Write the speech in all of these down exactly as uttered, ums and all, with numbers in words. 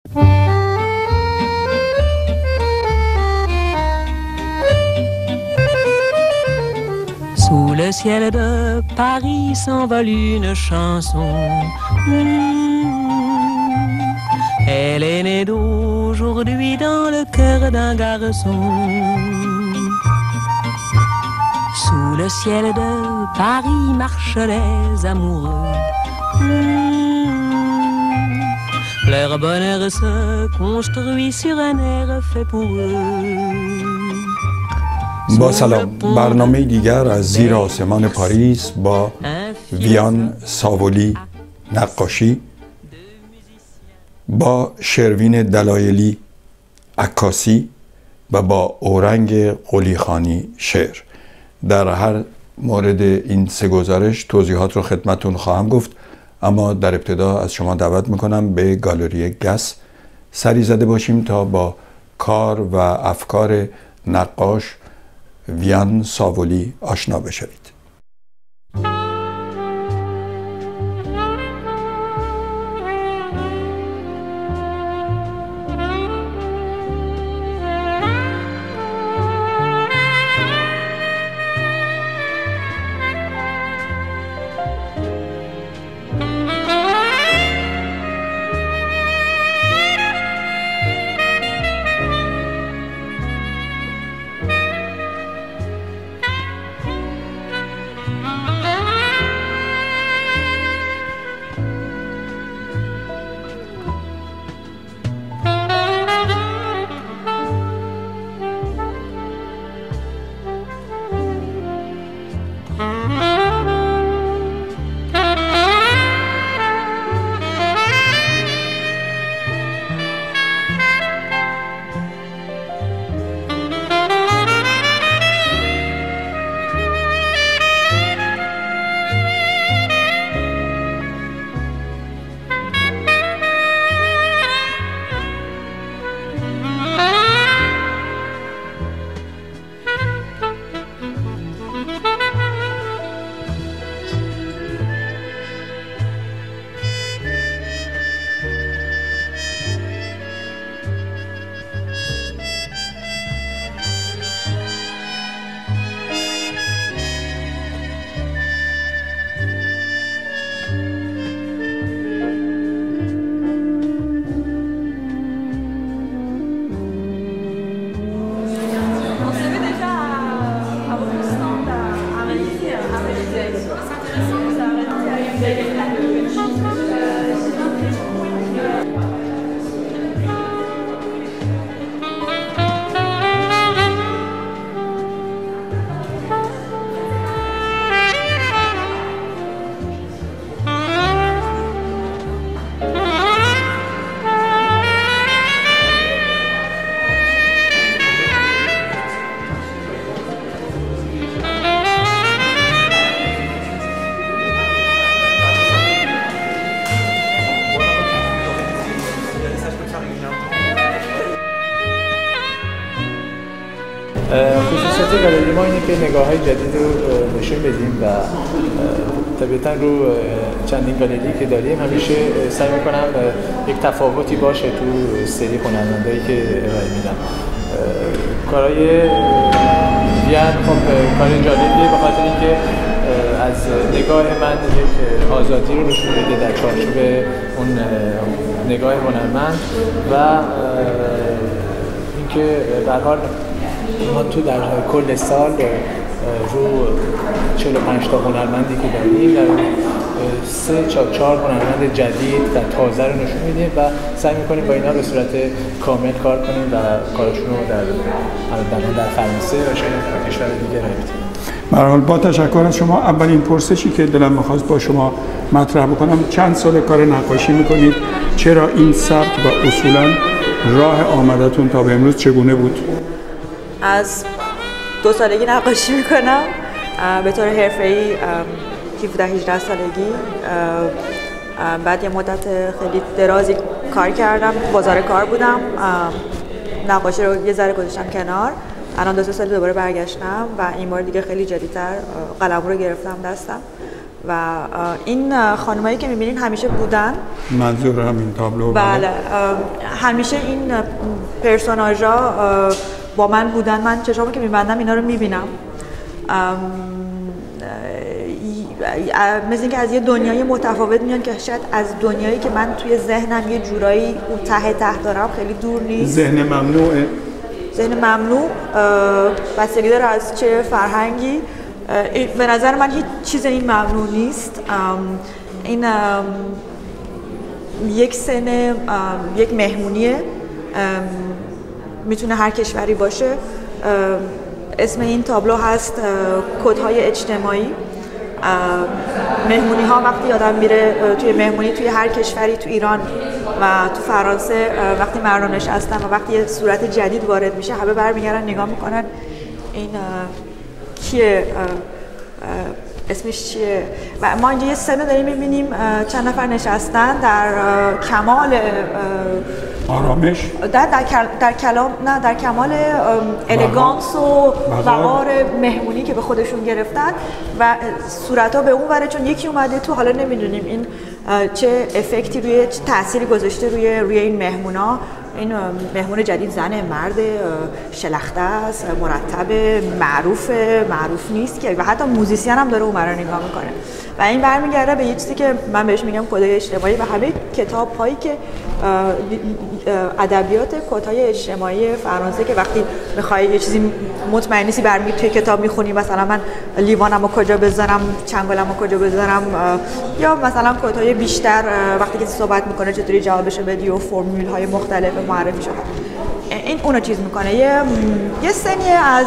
Sous le ciel de Paris s'envole une chanson. Mmh. Elle est née d'aujourd'hui dans le cœur d'un garçon. Sous le ciel de Paris marchent les amoureux. Mmh. Leur bonheur se construit sur un air fait pour eux. با سلام، برنامه دیگر از زیر آسمان پاریس با ویان ساولی نقاشی، با شروین دلایلی عکاسی و با اورنگ قلیخانی شعر. در هر مورد این سه گزارش توضیحات رو خدمتون خواهم گفت، اما در ابتدا از شما دعوت میکنم به گالری گس سری زده باشیم تا با کار و افکار نقاش ویان ساولی آشنا بشوید. خصوصیت گالری ما اینه که نگاه‌های جدید رو نشون بدیم و طبیعتاً رو چندین گالری که داریم همیشه سعی می‌کنم یک تفاوتی باشه تو سری هنرمندایی که ارائه میدم. کارهای ویان خب کار جالبیه به خاطر اینکه از نگاه من یک آزادی رو نشون میده در چارچوب اون نگاه هنرمند و اینکه به هر حال ما تو در کل سال رو چهل و پنج تا هنرمندی که داریم در سه تا چهار هنرمند جدید و تازه رو نشون میدیم و سعی میکنیم با اینا به صورت کامل کار کنیم و کارشون رو در در فرانسه و شاید در کشور دیگه ارائه بدیم. به هر حال با تشکر از شما. اولین پرسشی که دلم می‌خواست با شما مطرح بکنم، چند سال کار نقاشی میکنید؟ چرا این سبک و اصولاً راه آمدتون تا به امروز چگونه بود؟ از دو سالگی نقاشی میکنم به طور حرفه‌ای، هفده هجده سالگی. بعد یه مدت خیلی درازی کار کردم، بازار کار بودم، نقاشی رو یه ذره گذاشتم کنار. الان دو سه سال دوباره برگشتم و این بار دیگه خیلی جدی‌تر قلم رو گرفتم دستم و این خانمایی که میبینین همیشه بودن. منظور همین تابلو؟ بله، همیشه این پرسوناژا با من بودن. من چشامو که میبندم اینا رو میبینم، مثل اینکه از یه دنیای متفاوت میان که شاید از دنیایی که من توی ذهنم یه جورایی اون ته ته دارم خیلی دور نیست. ذهن ممنوعه؟ ذهن ممنوع بستگی داره از چه فرهنگی. به نظر من هیچ چیز این ممنوع نیست. این یک سن، یک مهمونیه، میتونه هر کشوری باشه. اسم این تابلو هست کدهای اجتماعی. مهمونی ها وقتی آدم میره توی مهمونی توی هر کشوری، تو ایران و تو فرانسه، وقتی مردم نشستن و وقتی یه صورت جدید وارد میشه، همه برمیگردن نگاه میکنن این کیه، اسمش چیه. و ما اینجا یه سن داریم میبینیم چند نفر نشستن در کمال آرامش، در در, در کلام نه در کمال الگانس و وقار مهمونی که به خودشون گرفتن و صورت‌ها به اون وره، چون یکی اومده تو، حالا نمیدونیم این چه افکتی روی، چه تأثیری گذاشته روی روی این مهمونا. این مهمون جدید زنه، مرد، شلخته است، مرتب، معروف معروف نیست که، و حتی موزیسین هم داره اون رو نگاه میکنه. و این برمیگرده به یه چیزی که من بهش میگم کدای اجتماعی و همه کتاب هایی که ادبیات کدهای اجتماعی فرانسه که وقتی میخوای یه چیزی مطمئن نیستی برمیگردی توی کتاب میخونی، مثلا من لیوانمو کجا بذارم، چنگالمو کجا بذارم، یا مثلا کدهای بیشتر وقتی که صحبت میکنه چطوری جوابش بدی و فرمول های مختلف معرفی شده. این اونو چیز میکنه. یه یه سنی از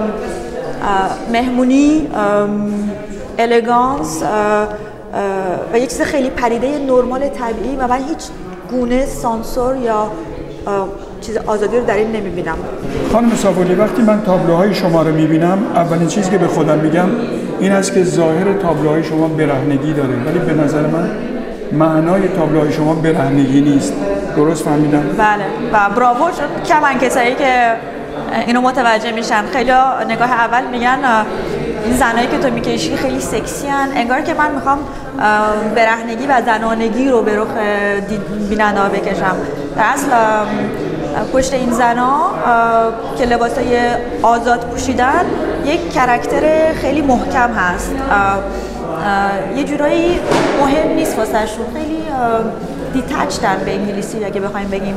مهمونی، الگانس و یک چیز خیلی پریده نرمال طبیعی و من هیچ گونه سانسور یا چیز آزادی رو در این نمیبینم. خانم ساولی، وقتی من تابلوهای شما رو میبینم، اولین چیزی که به خودم میگم این است که ظاهر تابلوهای شما برهنگی داره، ولی به نظر من معنای تابلوهای شما برهنگی نیست. درست فهمیدم؟ بله، و براوو، کمن کسایی که اینو متوجه میشن. خیلی نگاه اول میگن این زنایی که تو میکشی خیلی سکسی هن، انگار که من میخوام برهنگی و زنانگی رو به رخ بیننده ها بکشم. در اصل پشت این زنا که لباسای آزاد پوشیدن یک کرکتر خیلی محکم هست، یه جورایی مهم نیست واسه شون، خیلی دیتچدن به انگلیسی اگه بخوایم بگیم.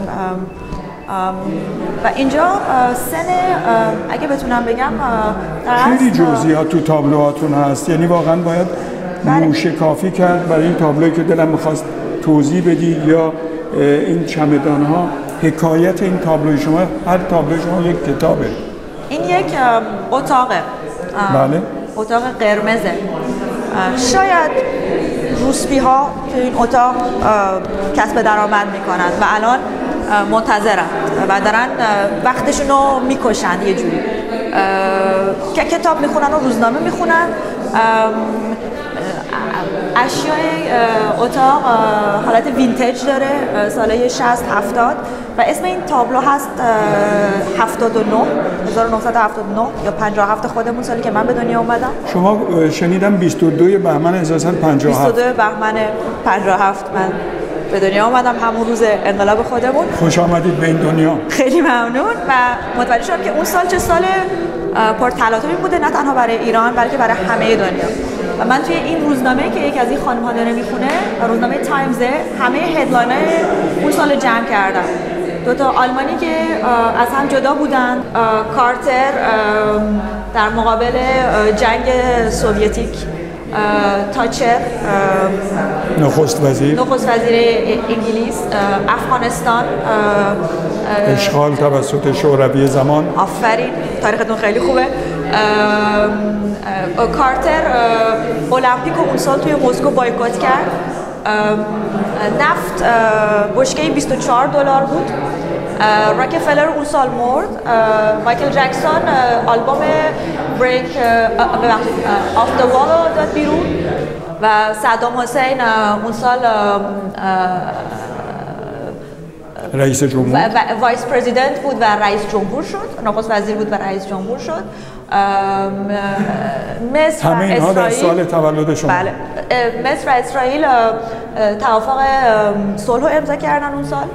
و اینجا سن، اگه بتونم بگم، خیلی جزئیات تو تابلوهاتون هست، یعنی واقعا باید موشکافی کرد برای این تابلویی که دلم می‌خواست توضیح بدی، یا این چمدان‌ها. حکایت این تابلوی شما، هر تابلوی شما یک کتابه. این یک اتاقه، بله، اتاق قرمزه. شاید روسپی ها تو این اتاق کسب درآمد میکنن و الان منتظرن و دارن وقتشون رو میکشن یه جوری که کتاب میخونن و روزنامه میخونن. اشیای اتاق حالت وینتج داره، ساله شصت هفتاد، و اسم این تابلو هست هفتاد و نه هزار و نهصد و هفتاد و نه یا پنجاه و هفت خودمون، سالی که من به دنیا اومدم. شما شنیدم بیست و دو بهمن هزار و سیصد و پنجاه و هفت. بیست و دو بهمن پنجاه و هفت من به دنیا اومدم، همون روز انقلاب خودمون. خوش آمدید به این دنیا. خیلی ممنون. و متوجه شدم که اون سال چه سال پرتلاطمی بوده، نه تنها برای ایران بلکه برای همه دنیا. و من توی این روزنامه که یکی از این خانم‌ها داره میخونه، روزنامه تایمزه، همه هدلاین‌های اون سال جمع کردم. دو تا آلمانی که از هم جدا بودن، کارتر در مقابل جنگ سوویتیک، تاچر نخست وزیر نخست وزیر انگلیس، افغانستان اشغال توسط شوروی زمان. آفرین، تاریختون خیلی خوبه. کارتر المپیک اون سال توی مسکو بایکوت کرد. نفت بشکه بیست و چهار دلار بود. راکفلر اون سال مرد. مایکل جکسون آلبوم بریک آف د وال رو داد بیرون و صدام حسین اون سال رئیس جمهور وایس پرزیدنت بود و رئیس جمهور شد، نخست وزیر بود و رئیس جمهور شد. مصر همه اینها در سال تولد شما. بله. مصر و اسرائیل توافق صلح رو امضا کردن اون سال.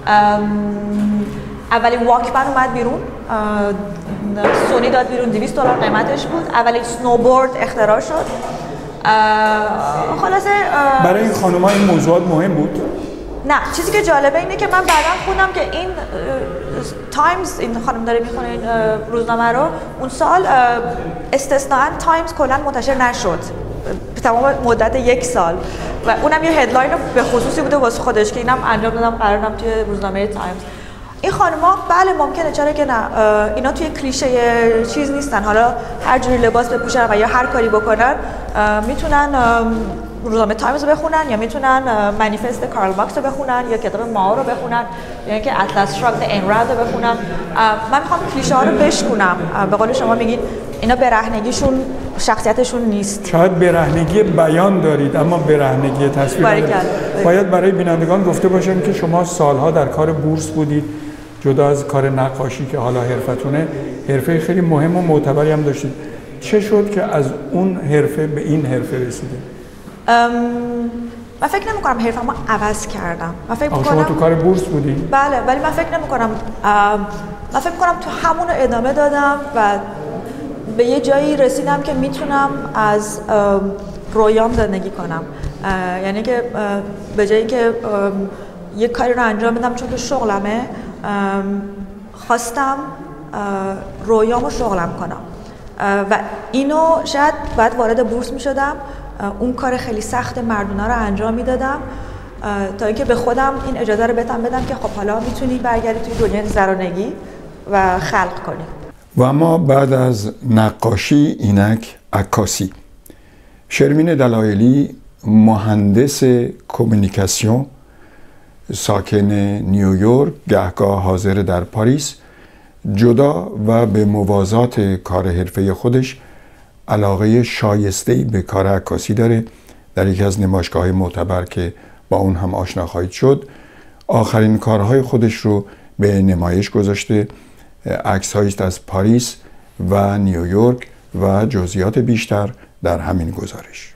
اولین واکمن اومد بیرون، سونی داد بیرون، دویست دلار قیمتش بود. اولین سنوبورد اختراع شد. خلاصه برای این خانم‌ها این موضوعات مهم بود؟ نه، چیزی که جالبه اینه که من بعداً خوندم که این تایمز، این خانم داره میخونه این روزنامه رو، اون سال استثناءً تایمز کلاً منتشر نشد تمام مدت یک سال و اونم یه هدلاین به خصوصی بوده واسه خودش که اینم انجام دادم قرارم توی روزنامه تایمز. این خانم‌ها بله ممکنه، چرا که نه، اینا توی کلیشه چیز نیستن، حالا هر جوری لباس بپوشن و یا هر کاری بکنن میتونن روزنامه تایمز رو بخونن یا میتونن منیفست کارل مارکس رو بخونن یا کتاب ماو رو بخونن یا اینکه اطلس شراگد این رند رو بخونن. من میخوام کلیشه ها رو بشکنم. به قول شما میگید اینا برهنگیشون شخصیتشون نیست. شاید برهنگی بیان دارید اما برهنگی تصویر ندارید. باید برای بینندگان گفته باشم که شما سالها در کار بورس بودید، جدا از کار نقاشی که حالا حرفتونه، حرفه خیلی مهم و معتبری هم داشتید. چه شد که از اون حرفه به این حرفه رسیدید؟ من فکر نمی کنم حرفمو عوض کردم. من فکر می‌کنم شما تو کار بورس بودی؟ بله، ولی من فکر نمی کنم من فکر کنم تو همون رو ادامه دادم و به یه جایی رسیدم که میتونم از رویام زندگی کنم. یعنی که به جایی که یه کاری رو انجام بدم چون که شغلمه، خواستم رویامو شغلم کنم و اینو شاید بعد وارد بورس میشدم، اون کار خیلی سخت مردونه رو انجام میدادم تا اینکه به خودم این اجازه رو بتم بدم که خب حالا میتونی برگردی توی دنیای زرانگی و خلق کنی. و اما بعد از نقاشی اینک عکاسی. شروین دلایلی مهندس کمیونیکاسیون، ساکن نیویورک، گهگاه حاضر در پاریس، جدا و به موازات کار حرفه خودش علاقه شایسته‌ای به کار عکاسی داره. در یکی از نمایشگاه‌های معتبر که با اون هم آشنا خواهید شد، آخرین کارهای خودش رو به نمایش گذاشته. عکس‌هایی است از پاریس و نیویورک و جزئیات بیشتر در همین گزارش.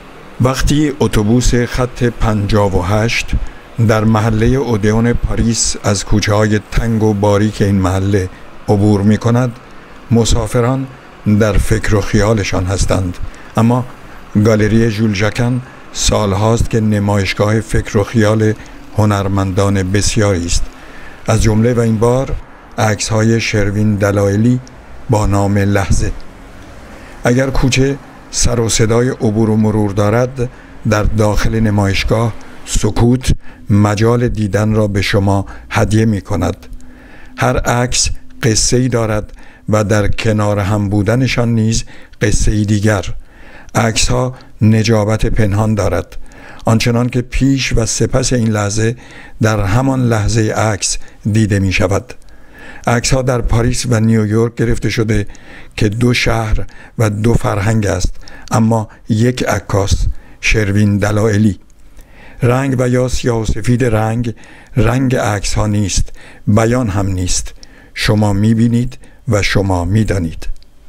وقتی اتوبوس خط پنجاه و هشت در محله اودئون پاریس از کوچه‌های تنگ و باریک این محله عبور می‌کند، مسافران در فکر و خیالشان هستند. اما گالری ژول ژاکن سالهاست که نمایشگاه فکر و خیال هنرمندان بسیاری است. از جمله و این بار عکس‌های شروین دلایلی با نام لحظه. اگر کوچه سر و صدای عبور و مرور دارد، در داخل نمایشگاه سکوت مجال دیدن را به شما هدیه می کند. هر عکس قصه‌ای دارد و در کنار هم بودنشان نیز قصه‌ای دیگر. عکس‌ها نجابت پنهان دارد، آنچنان که پیش و سپس این لحظه در همان لحظه عکس دیده می شود. عکس‌ها در پاریس و نیویورک گرفته شده که دو شهر و دو فرهنگ است، اما یک عکاس، شروین دلایلی. رنگ و یا سیاه و سفید رنگ، رنگ عکس‌ها نیست، بیان هم نیست. شما می‌بینید و شما می‌دانید.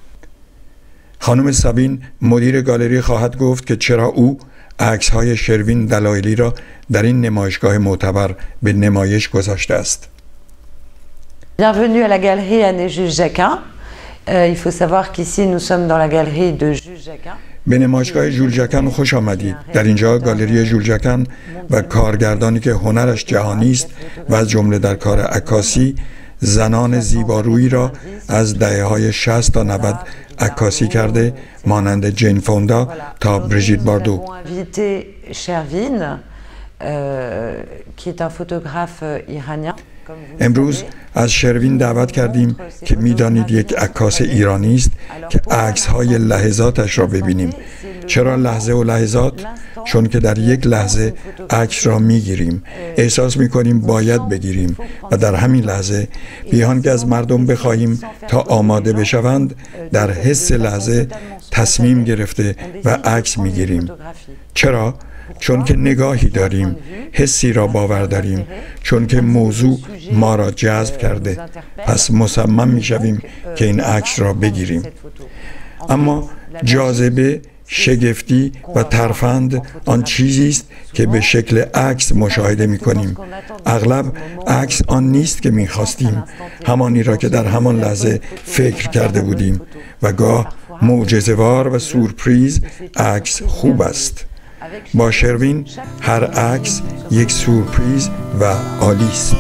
خانم سابین مدیر گالری خواهد گفت که چرا او عکس‌های شروین دلایلی را در این نمایشگاه معتبر به نمایش گذاشته است. Bienvenue à la galerie Anne-Jules Jacquin. Euh, il faut savoir qu'ici nous sommes dans la galerie de Jules Jacquin. به نمایشگاه ژول ژاکن خوش آمدید. در اینجا گالری ژول ژاکن و کارگردانی که هنرش جهانی است و از جمله در کار عکاسی زنان زیبارویی را از دهه‌های شصت تا نود عکاسی کرده، مانند جین فوندا تا بریژیت باردو. امروز از شروین دعوت کردیم که می‌دانید یک عکاس ایرانی است که عکس‌های لحظاتش را ببینیم. چرا لحظه و لحظات؟ چون که در یک لحظه عکس را می‌گیریم، احساس می‌کنیم باید بگیریم و در همین لحظه بیان که از مردم بخواهیم تا آماده بشوند، در حس لحظه تصمیم گرفته و عکس می‌گیریم. چرا؟ چون که نگاهی داریم، حسی را باور داریم، چون که موضوع ما را جذب کرده، پس مصمم می شویم که این عکس را بگیریم. اما جاذبه شگفتی و ترفند آن چیزی است که به شکل عکس مشاهده می کنیم. اغلب عکس آن نیست که می خواستیم، همانی را که در همان لحظه فکر کرده بودیم و گاه معجزه‌وار و سورپریز عکس خوب است. با شروین هر عکس یک سورپریز و عالی است.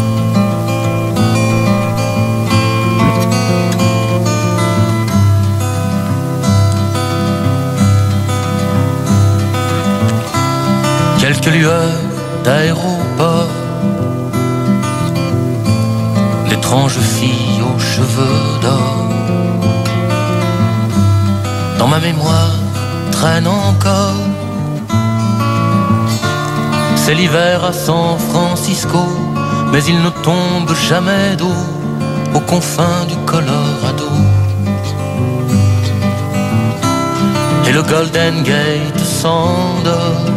Quelques lueurs d'aéroport, d'étranges filles aux cheveux d'or. Dans ma mémoire traîne encore. C'est l'hiver à San Francisco, mais il ne tombe jamais d'eau aux confins du Colorado. Et le Golden Gate s'endort.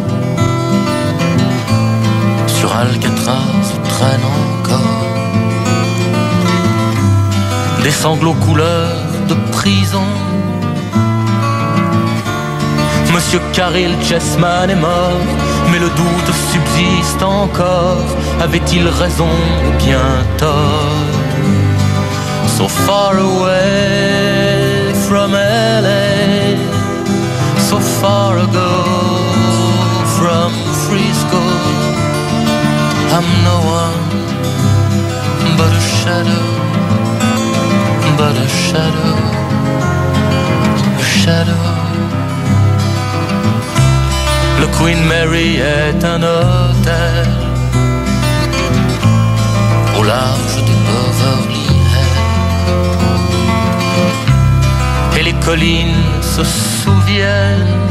Sur Alcatraz traîne encore des sanglots couleur de prison. Monsieur Caril Chessman est mort, mais le doute subsiste encore. Avait-il raison ou bien tort? So far away from L A, so far ago from Frisco. I'm no one but a shadow, but a shadow, a shadow. Le Queen Mary est un hôtel au large de Beverly Hills. Et les collines se souviennent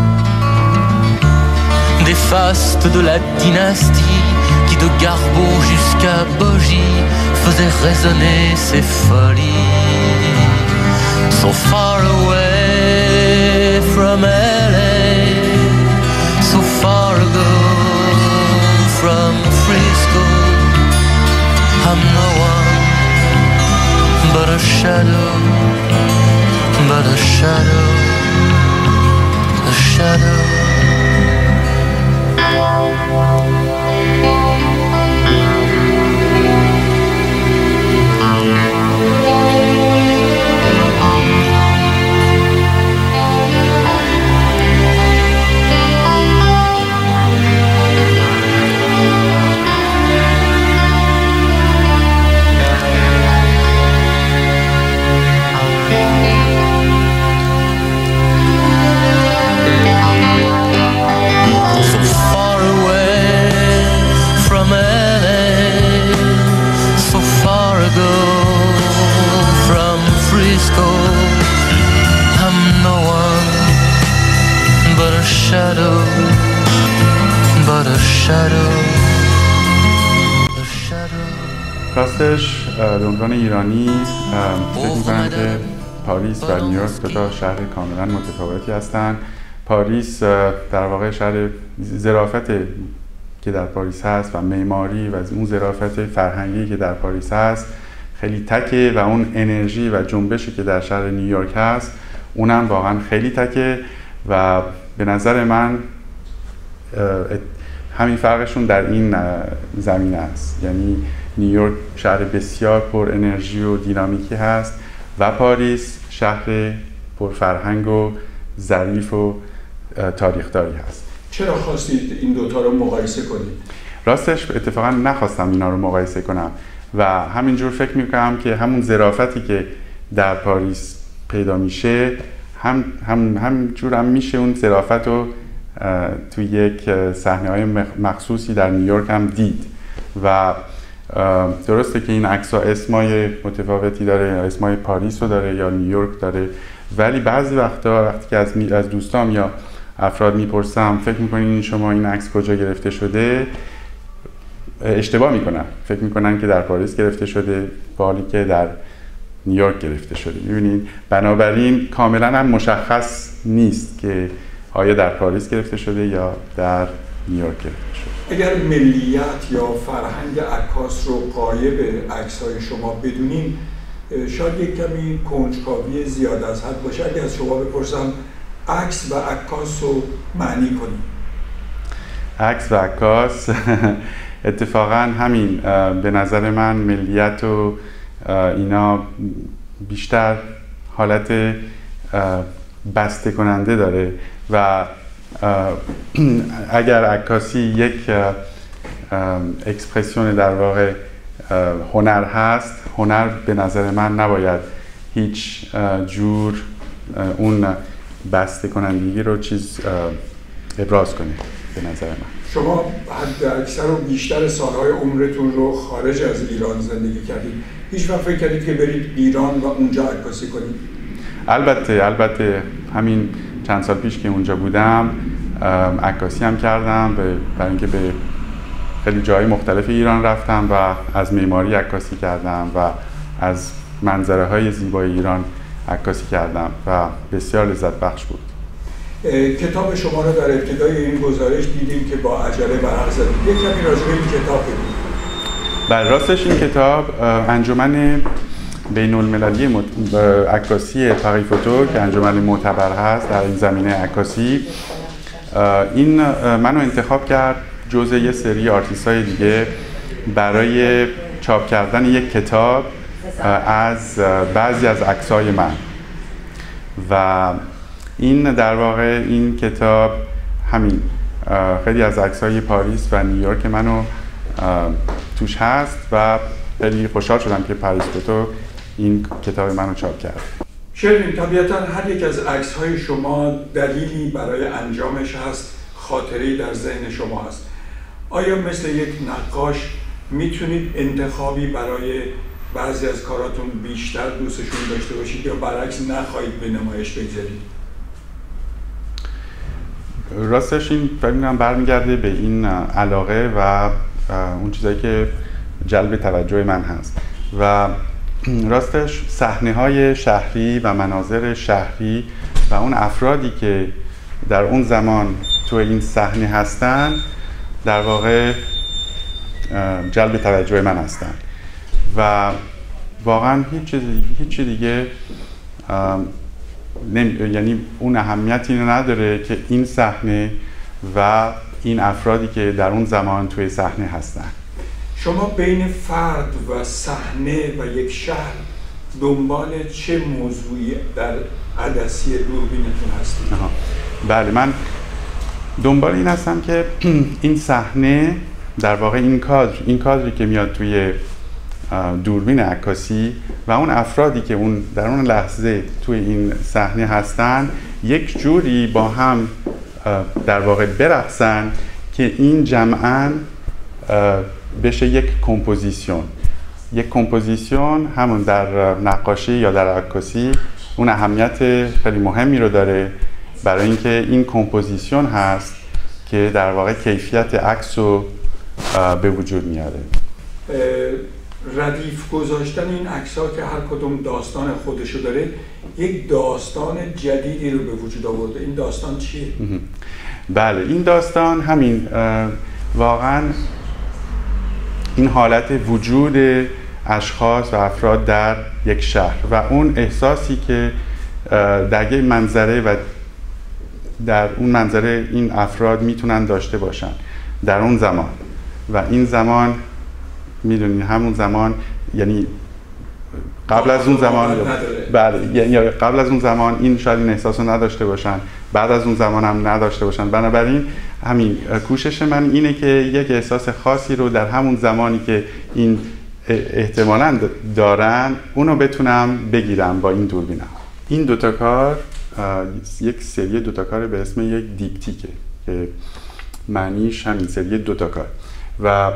des fastes de la dynastie qui de Garbo jusqu'à Bogie faisait résonner ses folies. So far away from L A, so far ago from Frisco. I'm no one but a shadow, but a shadow, a shadow. راستش به عنوان ایرانی فکر می‌کنم که پاریس و نیویورک دو تا شهر کاملا متفاوتی هستند. پاریس در واقع شهر ظرافت که در پاریس هست و معماری و اون ظرافت فرهنگی که در پاریس هست خیلی تکه و اون انرژی و جنبشی که در شهر نیویورک هست اونم واقعا خیلی تکه و به نظر من همین فرقشون در این زمینه است. یعنی نیویورک شهر بسیار پر انرژی و دینامیکی هست و پاریس شهر پر فرهنگ و ظریف و تاریخداری هست. چرا خواستید این دوتا رو مقایسه کنید؟ راستش اتفاقا نخواستم اینا رو مقایسه کنم و همینجور فکر میکنم که همون ظرافتی که در پاریس پیدا میشه هم هم همینجور هم میشه اون ظرافت رو توی یک صحنه‌های مخصوصی در نیویورک هم دید و درسته که این عکس‌ها اسمای متفاوتی داره، اسمای پاریس رو داره یا نیویورک داره، ولی بعضی وقتا وقتی که از از دوستام یا افراد میپرسم فکر میکنین شما این عکس کجا گرفته شده، اشتباه میکنن، فکر میکنن که در پاریس گرفته شده با حالی که در نیویورک گرفته شده. میبینید بنابراین کاملا هم مشخص نیست که آیا در پاریس گرفته شده یا در نیویورک گرفته شده. اگر ملیت یا فرهنگ عکاس رو پایه به عکس‌های شما بدونیم، شاید یک کمی کنجکاوی زیاد از حد باشه. اگر از شما بپرسم عکس و عکاس رو معنی کنید. عکس و عکاس اتفاقا همین به نظر من ملیت و اینا بیشتر حالت بسته کننده داره و اگر عکاسی یک اکسپرسیون در واقع هنر هست، هنر به نظر من نباید هیچ جور اون بسته کنندگی رو چیز ابراز کنه به نظر من. شما حد اکثر و بیشتر سالهای عمرتون رو خارج از ایران زندگی کردید. هیچ وقت فکر کردید که برید ایران و اونجا عکاسی کنید؟ البته البته همین چند سال پیش که اونجا بودم عکاسی هم کردم، برای اینکه به خیلی جای مختلف ایران رفتم و از معماری عکاسی کردم و از منظره های زیبای ایران عکاسی کردم و بسیار لذت بخش بود. کتاب شما رو در ابتدای این گزارش دیدیم که با عجله ورق زدید. یک کمی راجع به این کتاب بگید. بله، راستش این کتاب انجمن بین المللی عکاسی پاریس فوتو که انجمن معتبر هست در این زمینه عکاسی، این منو انتخاب کرد جزء یه سری آرتیست های دیگه برای چاپ کردن یک کتاب از بعضی از عکس‌های من و این در واقع این کتاب همین خیلی از عکس‌های پاریس و نیویورک منو توش هست و خیلی خوشحال شدم که پاریس فوتو این کتاب منو چاپ کرد. شیرین، طبیعتاً هر یک از عکس‌های شما دلیلی برای انجامش هست، خاطره‌ای در ذهن شما هست. آیا مثل یک نقاش میتونید انتخابی برای بعضی از کاراتون بیشتر دوستشون داشته باشید یا برعکس نخواهید به نمایش بگذارید؟ راستش این فکر می‌کنم برمیگرده به این علاقه و اون چیزایی که جلب توجه من هست و راستش صحنه‌های شهری و مناظر شهری و اون افرادی که در اون زمان تو این صحنه هستن در واقع جلب توجه من هستن و واقعا هیچ چیزی هیچ دیگه یعنی اون اهمیتی نداره که این صحنه و این افرادی که در اون زمان توی صحنه هستن. شما بین فرد و صحنه و یک شهر دنبال چه موضوعی در عدسی دوربینتون هستید؟ بله، من دنبال این هستم که این صحنه در واقع این کادر این کادری که میاد توی دوربین عکاسی و اون افرادی که اون در اون لحظه توی این صحنه هستن یک جوری با هم در واقع برقصن که این جمعاً بشه یک کمپوزیشن. یک کمپوزیشن همون در نقاشی یا در عکاسی اون اهمیت خیلی مهمی رو داره، برای اینکه این کمپوزیشن هست که در واقع کیفیت عکس رو به وجود میاره. ردیف گذاشتن این عکس‌ها که هر کدوم داستان خودشو داره یک داستان جدیدی رو به وجود آورده. این داستان چیه؟ بله، این داستان همین واقعا این حالت وجود اشخاص و افراد در یک شهر و اون احساسی که در یک منظره و در اون منظره این افراد میتونن داشته باشن در اون زمان و این زمان میدونی همون زمان یعنی قبل از اون زمان بله یعنی قبل از اون زمان این شاید این احساس رو نداشته باشن، بعد از اون زمان هم نداشته باشن. بنابراین همین کوشش من اینه که یک احساس خاصی رو در همون زمانی که این احتمالاً دارن اونو بتونم بگیرم با این دوربینم. این دوتا کار یک سری دوتا کار به اسم یک دیپتیکه که معنیش همین سری دوتا کار و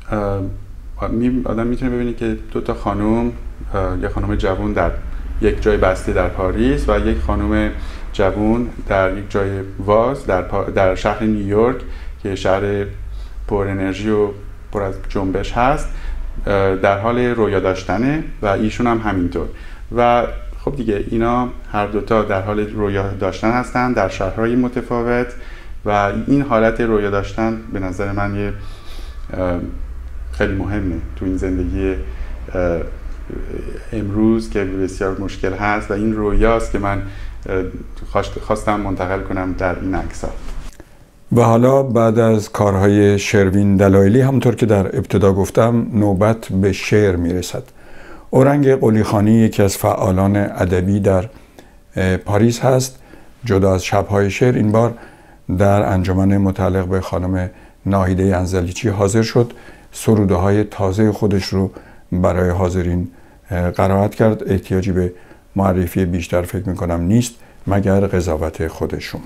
آدم میتونه ببینه که دو تا خانم، یک خانم جوان در یک جای بسته در پاریس و یک خانم جوان در یک جای واز در, در شهر نیویورک که شهر پر انرژی و پر از جنبش هست در حال رویا داشتنه و ایشون هم همینطور و خب دیگه اینا هر دوتا در حال رویا داشتن هستن در شهرهای متفاوت و این حالت رویا داشتن به نظر من یه خیلی مهمه تو این زندگی امروز که بسیار مشکل هست و این رویاست که من خواستم منتقل کنم در این عکس‌ها. و حالا بعد از کارهای شروین دلایلی همونطور که در ابتدا گفتم نوبت به شعر میرسد. اورنگ قلیخانی یکی از فعالان ادبی در پاریس هست. جدا از شب‌های شعر این بار در انجمن متعلق به خانم ناهیده انزلیچی حاضر شد. سروده های تازه خودش رو برای حاضرین قرائت کرد. احتیاجی به معرفی بیشتر فکر میکنم نیست مگر قضاوت خود شما.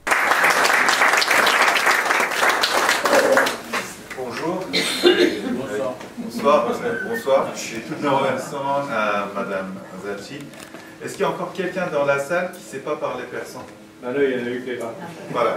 Bonsoir, bonsoir. Nous remercions à Madame Anzalchi. Est-ce qu'il y a encore quelqu'un dans la salle qui ne sait pas parler persan? Non, non, il y en a eu qui est là. Voilà.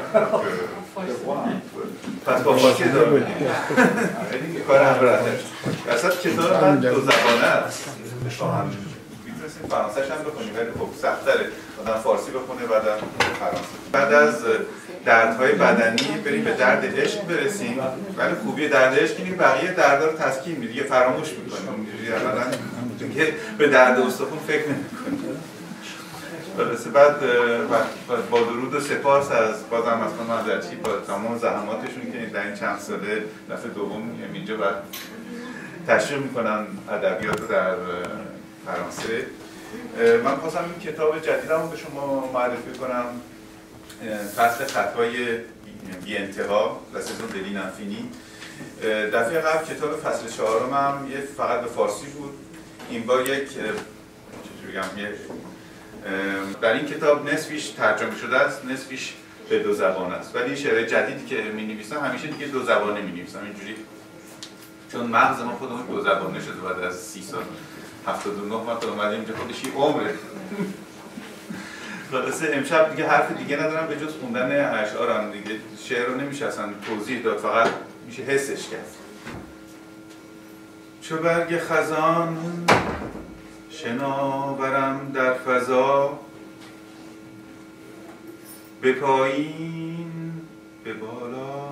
Passeport français داره. کار هم راحته. اصلا کتاب من دو زبانه است. شما میتونستید فرانسه‌ش هم بخونید ولی خب سخت‌تره. آدم فارسی بخونه بعدم فرانسه. بعد از دردهای بدنی بریم به درد عشق برسیم. ولی خوبی درد عشق اینه که بقیه دردا رو تسکین میده، دیگه فراموش می‌کنیم. اینجوری اولا دیگه به درد استخوان فکر نمی‌کنیم. خلاصه بعد با درود و سپاس از بازم از خانم انزلیچی با تمام زحماتشون که در این چند ساله دفعه دوم اینجا بعد تشریح میکنن ادبیات رو در فرانسه. من خواستم این کتاب جدیدمو به شما معرفی کنم، فصل خطهای بی انتها La saison de l'infini. دفعه قبل کتاب فصل چهارم هم یه فقط به فارسی بود، این بار یک چجوری بگم یک در این کتاب نصفیش ترجمه شده است، نصفیش به دو زبان است، ولی شعر جدیدی که می نویسم همیشه دیگه دو زبانه می نویسم اینجوری، چون مغز ما خودمون دو زبانه شده بعد از سی سال هفتاد و نه ما تا اومدیم اینجا خودش یه عمره. خلاصه امشب دیگه حرف دیگه ندارم به جز خوندن اشعارم، دیگه شعر رو نمیشه اصلا توضیح داد، فقط میشه حسش کرد. چو برگ خزان شناورم در فضا، به پایین به بالا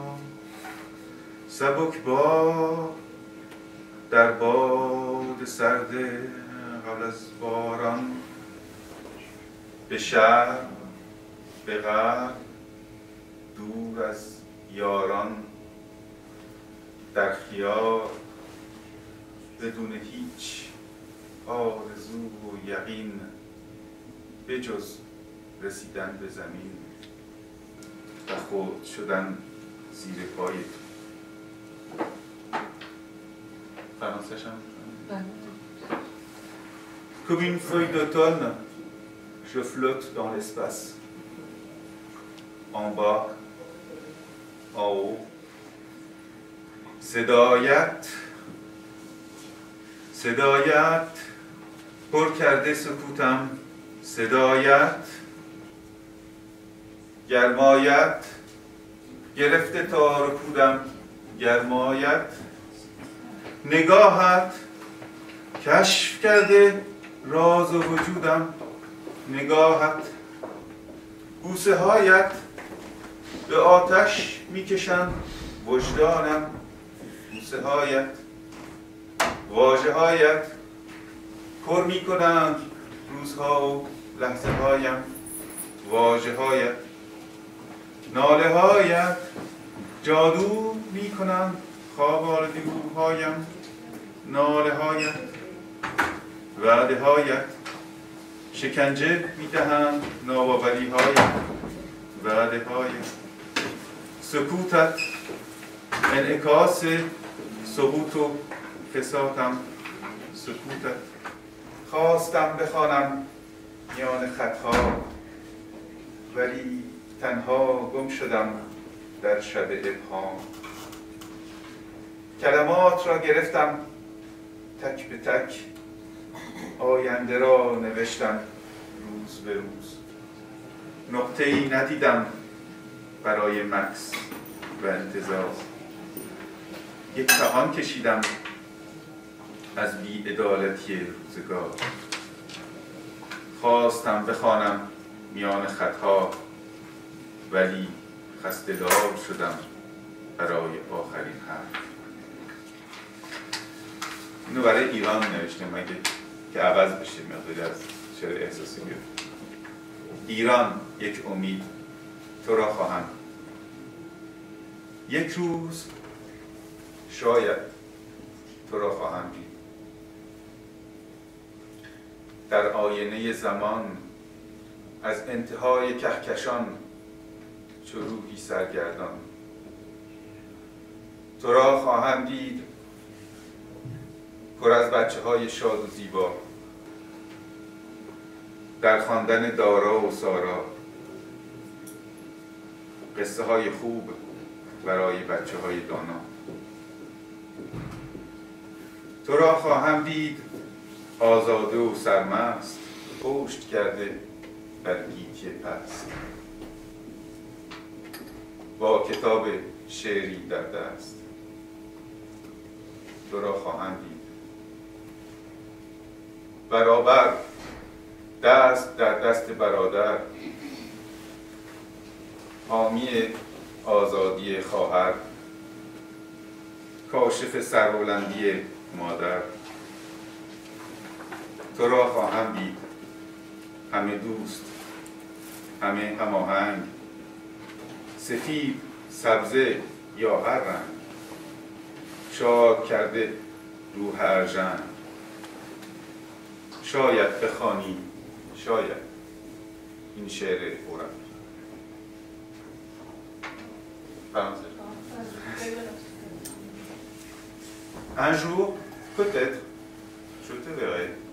سبک با در باد سرد قبل از باران، به شهر به غرب دور از یاران، در خیال بدون هیچ آرزو و یقین بجز رسیدن به زمین و خود شدن زیر پای تو. فرانسه‌ش هم Comme une feuille d'automne, je flotte dans l'espace. En bas, en haut. صدایت صدایت پر کرده سکوتم، صدایت گرمایت گرفته تا رکودم، گرمایت نگاهت کشف کرده راز و وجودم، نگاهت بوسه هایت به آتش میکشند وجدانم، بوسه هایت واژه هایت پر می کنند روزها و لحظه هایم، واژه هایت ناله هایت جادو می کنند خواب آرزوهایم، ناله هایت وعده هایت شکنجه می دهند ناباوری هایم، وعده هایت سکوتت انعکاس ثبوت و فساتم، سکوتت خواستم بخوانم میان خطها ولی تنها گم شدم در شب ابهام، کلمات را گرفتم تک به تک آینده را نوشتم روز به روز، نقطه‌ای ندیدم برای مکث و انتظار، یک پهان کشیدم از بی‌عدالتی روزگار، خواستم بخوانم میان خطها ولی خسته‌دار شدم برای آخرین حرف. اینو برای ایران نوشته مگه که عوض بشه مقداری از شعر احساسی بیاد. ایران یک امید تو را خواهم، یک روز شاید تو را خواهم دید، در آینه زمان از انتهای کهکشان چو روحی سرگردان، تو را خواهم دید پر از بچه های شاد و زیبا، در خواندن دارا و سارا، قصه های خوب برای بچه های دانا. تو را خواهم دید آزاده و سرمست، پشت کرده بر گیتی پست، با کتاب شعری در دست. تو را خواهم دید برابر دست در دست برادر، حامی آزادی خواهر، کاشف سربلندی مادر. تو را خواهم دید همه دوست، همه هماهنگ، سفید، سبزه یا هر رنگ، شاد کرده رو هر ژنگ. شاید بخوانی، شاید این شعر فورم. Un jour, peut-être, je te verrai.